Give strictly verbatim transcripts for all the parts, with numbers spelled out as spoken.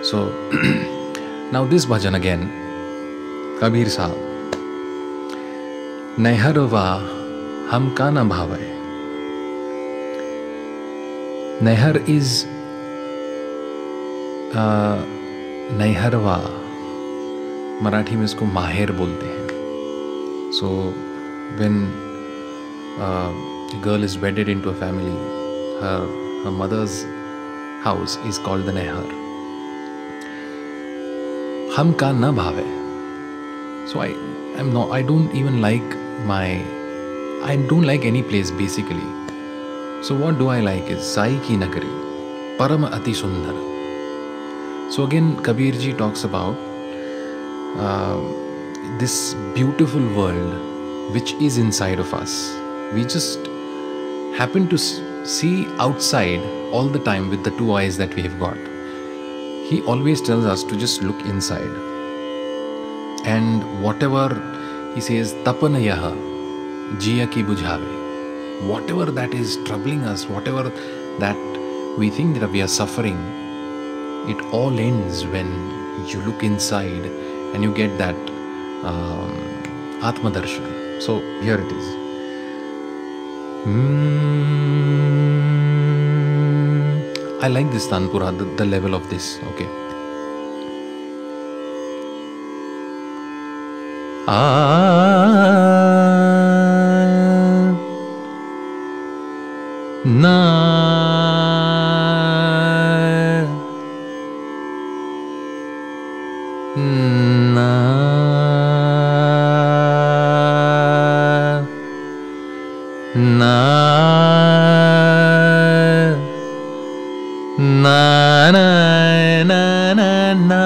So now this bhajan again, Kabir Sahab. Neharva hamka na bhave. Nehar is uh, Neharva, Marathi में इसको माहेर बोलते हैं. So when uh, a girl is wedded into a family, her her mother's house is called the Nehar. Hum ka na bhave. So I am not. I don't even like my. I don't like any place basically. So what do I like is Sai ki Nagari, Param Ati Sundar. So again, Kabir ji talks about uh, this beautiful world which is inside of us. We just happen to see outside all the time with the two eyes that we have got. He always tells us to just look inside. And whatever he says, Tapanayaha, Jiya ki bujhave. Whatever that is troubling us, whatever that we think that we are suffering, it all ends when you look inside and you get that um, Atma Darshan. So here it is. Mm, I like this Tanpura, the, the level of this. Okay. Ah, na, na, na, na, na, na, na, na.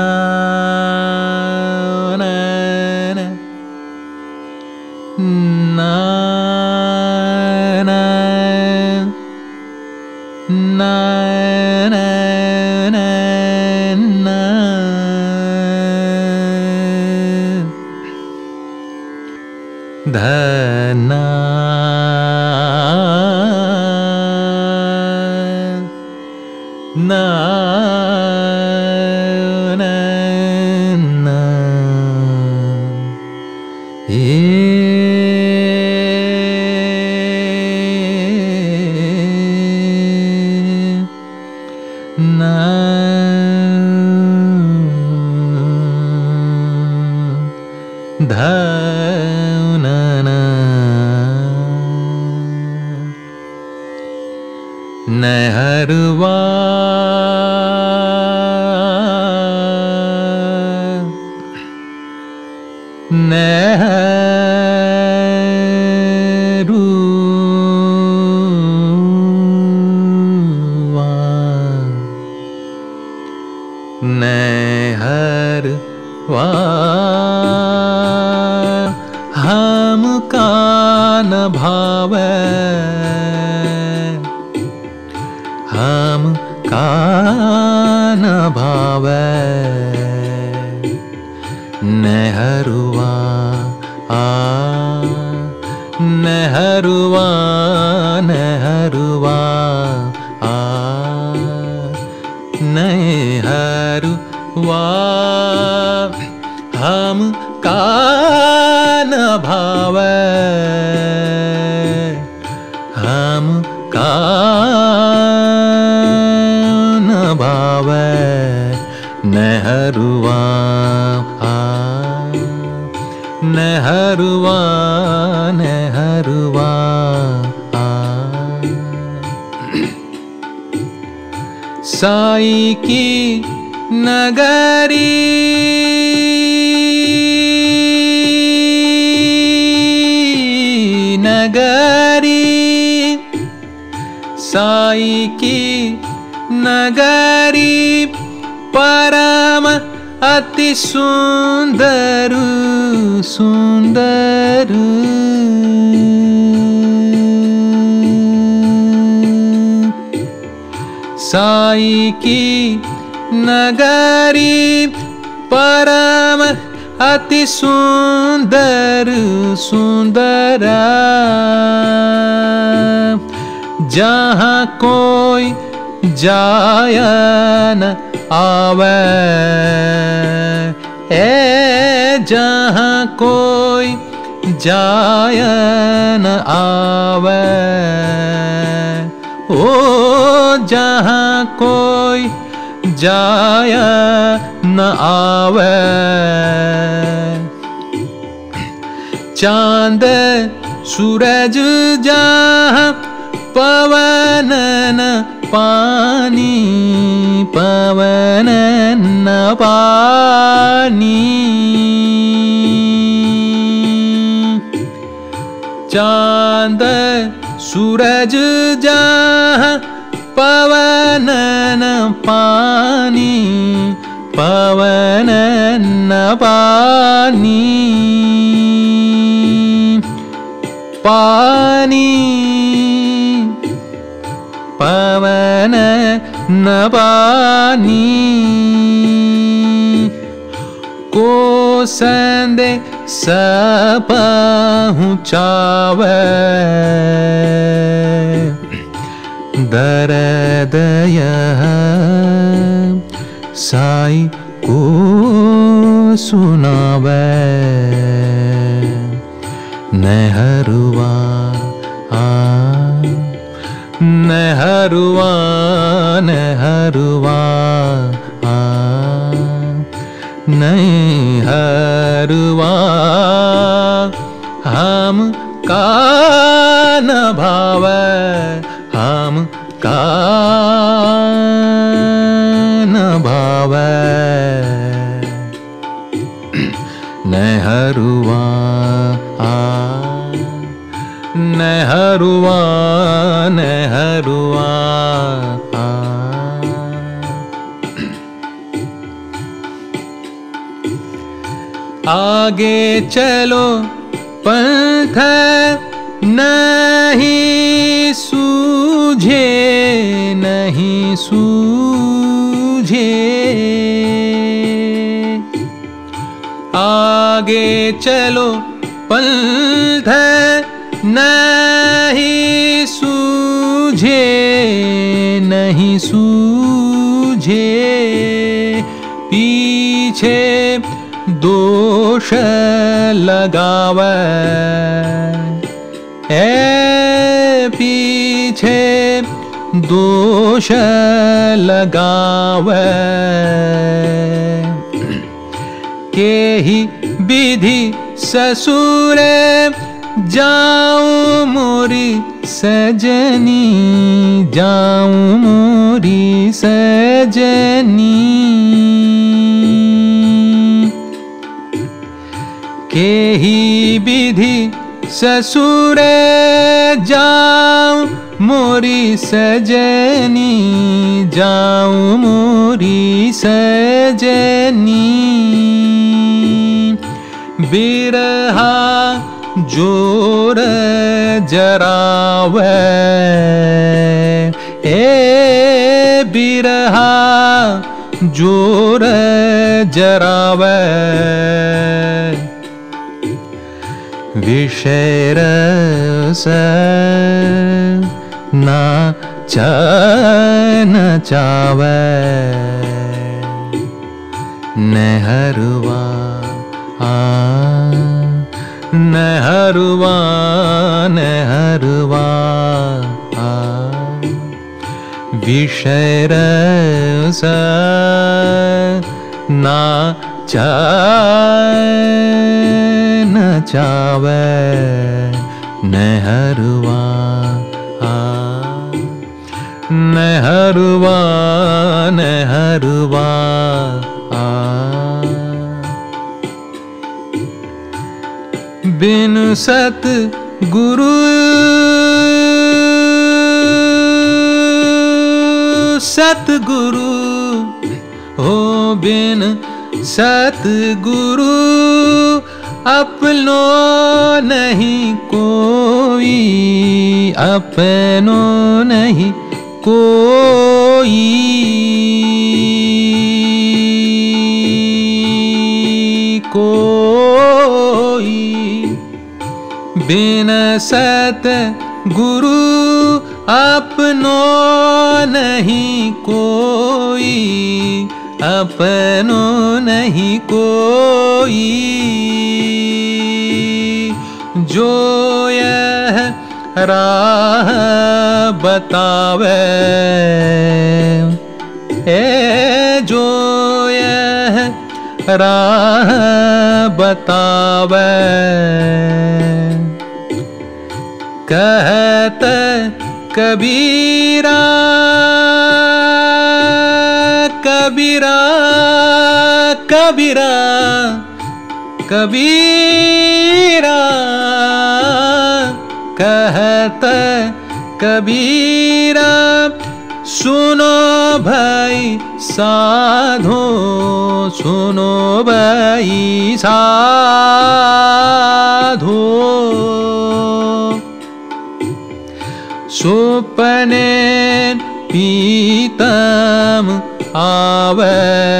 Dhana na na na e na dha Neharva Neharuva Neharva Hamka na bhave हम का न भावे नेहरुआ आ नेहरुआ नेहरुआ आ नेहरुआ हम का न भावे हम का भावे नेहरुआ आ नेहरुआ नेहरुआ आ साई की नगरी नगरी साई की नगरी परम अति सुंदर सुंदर साई की नगरी परम अति सुंदर सुंदरा जहाँ कोई जाय न आवे। ए जहाँ कोई जाय न आवे, ओ जहाँ कोई जाय न आवे। चांद सूरज जहाँ पवन न पानी, पवन न पानी। चांद सूरज जहाँ पवन न पानी, पवन न पानी। पानी पवन न पानी, को संदे सपहुँचावे। दर्द यह साई को सुनावे। नेहरुआ आ नेहरुआ नेहरुआ आ नेहरुआ हम का न भावे, हम का न भावे। नेहरुआ आ नेहरुआ नेहरुआ आ। आगे चलो पंथ नहीं सूझे, नहीं सूझे। आगे चलो पंथ नहीं सूझे, नहीं सूझे। पीछे दोष लगावे, ए पीछे दोष लगावे। के ही विधि ससुरे जाऊं मोरी सजनी, जाऊं मोरी सजनी। के ही विधि ससुरे जाऊं मोरी सजनी, जाऊं मोरी सजनी। बिरहा जोर जरावे, ए बिरहा जोर जरावे। विषय रस ना चन चावे। नेहरुआ आ नेहरुआ नेहरुआ आ। विषय रस ना चन चावे। नेहरुआ आ नेहरुआ नेहरुआ आ। बिन सत गुरु सतगुरु हो, बिन सतगुरु अपनो नहीं कोई, अपनो नहीं कोई। कोई बिन सत गुरु अपनों नहीं कोई, अपनों नहीं कोई, जो यह राह बतावे, ए जो यह राह बतावे। कहत कबीरा कबीरा कबीरा कबीरा, कहत कबीरा सुनो भाई साधो, सुनो भाई साधो। सुपने पीतम आवे,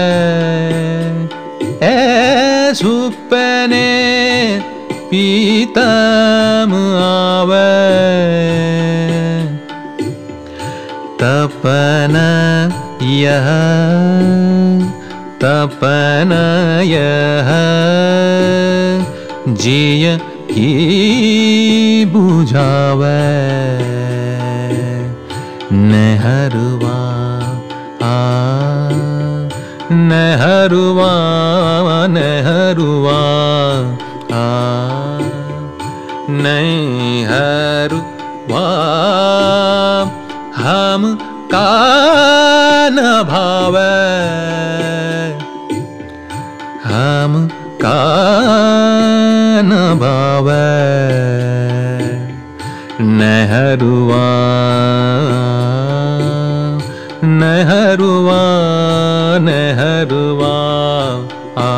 ए सुपने पीतम आवे। तपन यह तपन यह जिय की बुझावे। नहरुआ आ नहरुआ नहरुआ आ नहरुआ हम का न भावे, हम का न भावे। नहरुआ नहरुआ नहरुआ आ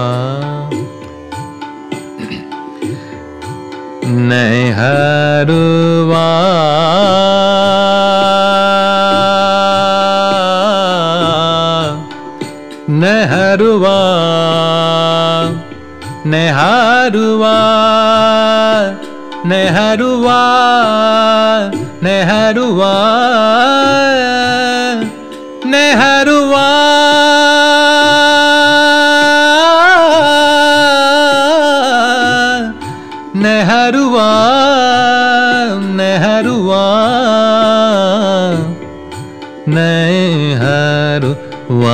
नहरुआ नहरुआ नहरुआ नहरुआ नहरुआ नहरुआ नहरुआ नहरुआ नहरुआ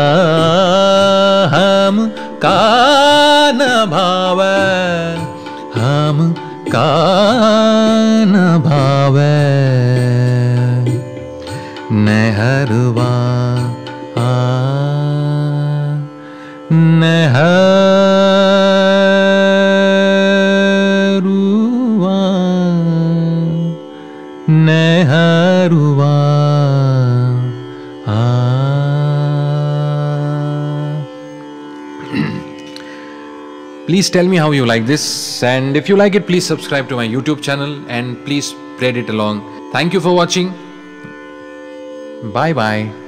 हम का न भावे, हम का न भावे। नहरुआ आ नहरुआ नहरुआ आ। Please tell me how you like this, and if you like it, please subscribe to my YouTube channel and please spread it along. Thank you for watching. Bye bye.